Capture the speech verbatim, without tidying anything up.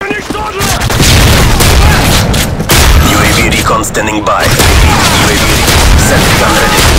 U A V recon standing by. U A V recon. Sentry gun ready.